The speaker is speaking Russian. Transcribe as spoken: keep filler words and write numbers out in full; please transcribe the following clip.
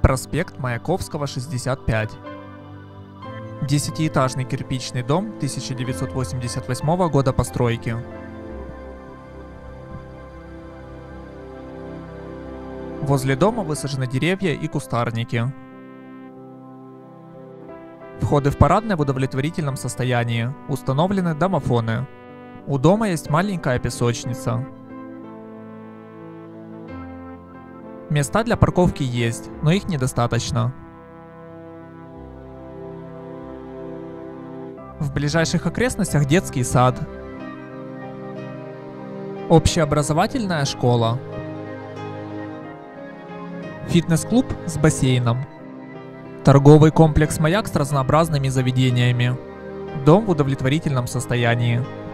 Проспект Маяковского, шестьдесят пять. Десятиэтажный кирпичный дом тысяча девятьсот восемьдесят восьмого года постройки. Возле дома высажены деревья и кустарники. Входы в парадное в удовлетворительном состоянии. Установлены домофоны. У дома есть маленькая песочница. Места для парковки есть, но их недостаточно. В ближайших окрестностях детский сад, общеобразовательная школа, фитнес-клуб с бассейном, торговый комплекс «Маяк» с разнообразными заведениями. Дом в удовлетворительном состоянии.